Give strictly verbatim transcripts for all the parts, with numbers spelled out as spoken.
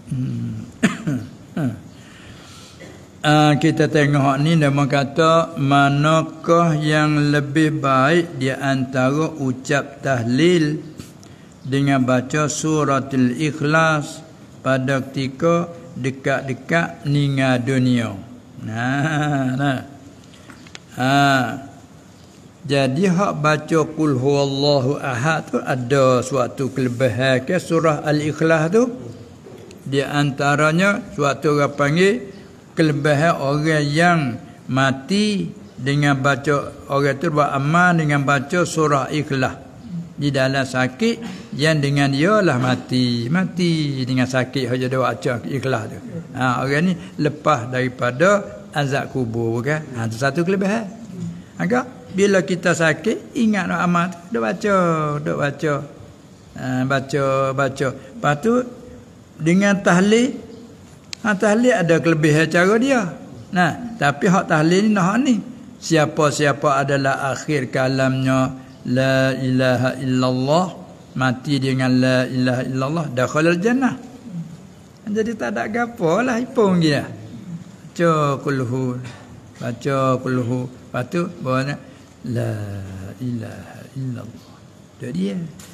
Hmm. Uh, kita tengok ni nama kata manakah yang lebih baik di antara ucap tahlil dengan baca suratul Ikhlas pada ketika dekat-dekat meninggal dunia. Nah, nah. Ha. Jadi hak baca qul huwallahu ahad tu ada suatu kelebihan ke surah Al-Ikhlas tu. Di antaranya suatu orang panggil kelebihan orang yang mati dengan baca, orang tu buat amal dengan baca surah Ikhlas di dalam sakit yang dengan dia lah mati mati dengan sakit saja dia baca Ikhlas tu. Ha, orang ni lepas daripada azab kubur kan. Ha, tu satu kelebihan. Agak bila kita sakit ingat amal tu duk baca duk baca ha, baca baca lepas tu dengan tahlil. Ha, tahlil ada kelebihan cara dia. Nah, tapi hak tahlil ni nah ni. Siapa-siapa adalah akhir kalamnya la ilaha illallah, mati dengan la ilaha illallah, dakhalal jannah. Jadi tak ada gapalah ipung dia. Baca kulhu, baca kulhu, lepas tu bawanya la ilaha illallah. Itu dia.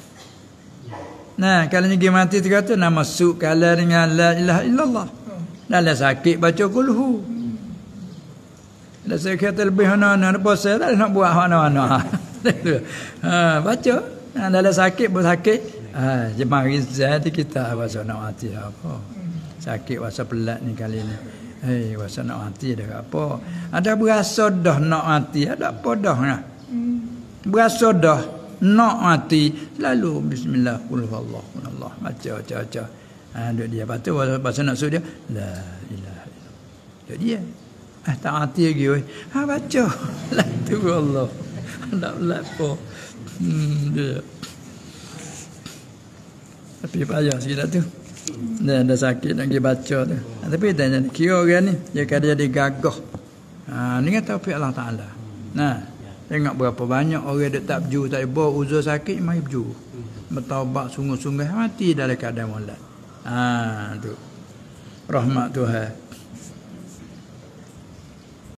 Nah, kalau ni mati tu kata nama masuk kala dengan la ilaha illallah. Dalam sakit baca kulhu. Dalam sakit kata lebih mana-mana puasa tak nak buat mana-mana. Ha, baca. Ha, dalam sakit pun sakit. Ha, jemaah rizal kita puasa nak mati apa. Sakit puasa pelat ni kali ni. Hei, puasa nak mati dah apa. Ada berasa dah nak mati, ada apa dah nah. Berasa dah nak mati, lalu bismillah qul huwallahu ahad. Baca baca baca. Ha, duk dia patu bahasa nak suruh dia la ilaha illallah. Duk dia. Ah tak mati lagi oi. Ha baca. La tu Allah. Tak lapo. Hmm dia. Tapi payah sikit dah tu. Dia ada sakit nak pergi baca tu. Ha, tapi tanya kira orang ni dia kata jadi gagah. Ha ni kan taufik Allah Taala. Nah, tengok berapa banyak orang duk tak berju tak bawa uzur sakit mai berju. Bertaubat sungguh-sungguh mati dalam keadaan molek. Ah tu rahmat Tuhan.